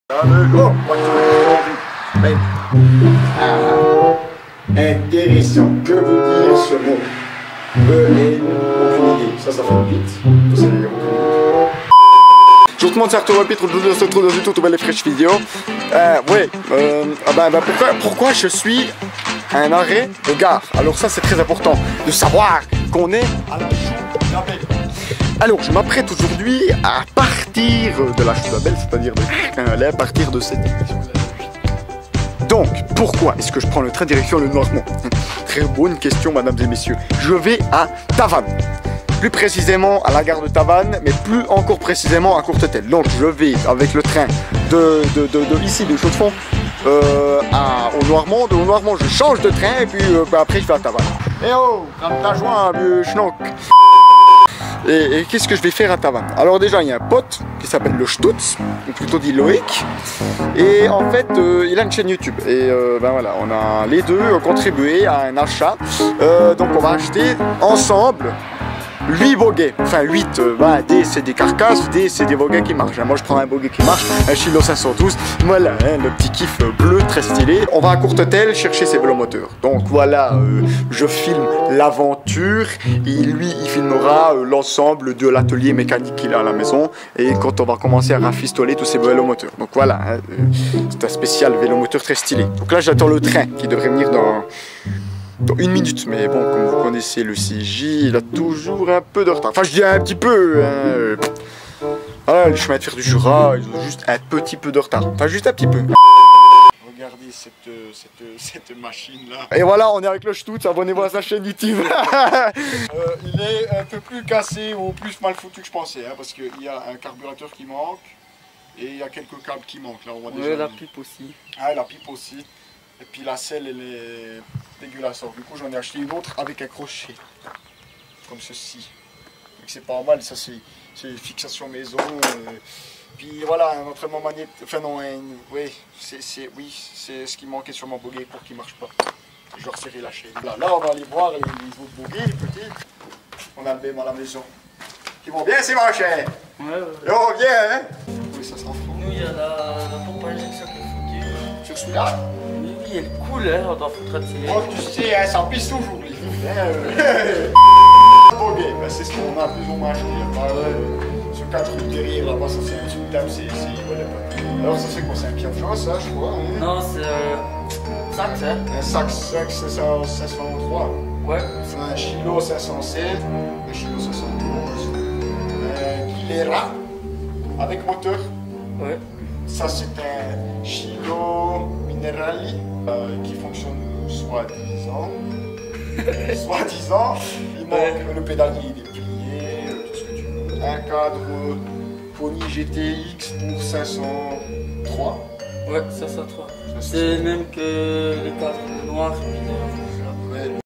Oh, intéressant. Que veut dire ce mot? Aucune idée. Ça fait vite. Ça, je vous demande certes au chapitre de ce trou de toute belle et fraîche vidéo. Pourquoi je suis à un arrêt de gare? Alors ça c'est très important de savoir qu'on est à la Chou-la-Belle. Alors je m'apprête aujourd'hui à partir de la Chou-la-Belle, c'est-à-dire à partir de cette émission. Donc, pourquoi est-ce que je prends le train direction le Noirmont? Très bonne question, mesdames et messieurs. Je vais à Tavannes. Plus précisément à la gare de Tavannes, mais plus encore précisément à Courtetel. Donc, je vais avec le train de ici, de Chaux-de-Fonds, au Noirmont. De Noirmont, je change de train et puis après, je vais à Tavannes. Eh oh, prends ta joie, vieux schnock. Et qu'est-ce que je vais faire à Tavannes? Alors déjà, il y a un pote qui s'appelle le Stutz, ou plutôt dit Loïc. Et en fait, il a une chaîne YouTube. Et voilà, on a les deux contribué à un achat. Donc on va acheter ensemble 8 boguets, enfin 8, D c'est des carcasses, D c'est des boguets qui marchent. Moi je prends un boguet qui marche, un Chilo 512, voilà, le petit kiff bleu très stylé. On va à Courtetel chercher ses vélomoteurs. Donc voilà, je filme l'aventure et lui il filmera l'ensemble de l'atelier mécanique qu'il a à la maison. Et quand on va commencer à rafistoler tous ces vélomoteurs. Donc voilà, c'est un spécial vélomoteur très stylé. Donc là j'attends le train qui devrait venir dans 1 minute, mais bon, comme vous connaissez le CJ, il a toujours un peu de retard. Enfin, je dis un petit peu, hein. Voilà, les chemins de fer du Jura, ils ont juste un petit peu de retard. Enfin, juste un petit peu. Regardez cette machine-là. Et voilà, on est avec le Stutz, abonnez-vous à sa chaîne YouTube. Il est un peu plus cassé ou plus mal foutu que je pensais, hein, parce qu'il y a un carburateur qui manque et il y a quelques câbles qui manquent. Là, on voit déjà. La pipe aussi. Ah, la pipe aussi. Et puis la selle, elle est dégueulasse. Du coup, j'en ai acheté une autre avec un crochet. Comme ceci. Donc c'est pas mal, ça c'est fixation maison. Puis voilà, un entraînement magnétique. Enfin non, oui, c'est ce qui manquait sur mon boguet pour qu'il marche pas. Je vais resserrer la chaîne. Là, on va aller voir les autres boguets, les petits. On a le BM à la maison. Qui vont bien, c'est mon chien. Ouais. Oh, bien, hein. Oui, ça s'en fout. Nous, il y a la pompe à injection qui est foutue. Sur celui-là. Il est cool, hein, on doit foutre un tirer. Oh, tu sais, hein, ça pisse toujours, les filles. Ok, ben c'est ce qu'on a plus ou moins acheté. Ce 4 rues derrière, là-bas, ça c'est un petit table, c'est. Voilà. Alors, ça c'est quoi? C'est un piochon, ça, je crois. Hein. Non, c'est un sax, hein. Un sax 503. Ouais. Un Chilo 507. Un Chilo 512. Un Guilera. Avec moteur. Ouais. Ça c'est un Chilo Minerali qui fonctionne soi-disant. Soi-disant. Il manque le pédalier, il est plié, tout ce que tu veux. Un cadre Pony GTX pour 503. Ouais, 503. C'est le même que les cadres noirs.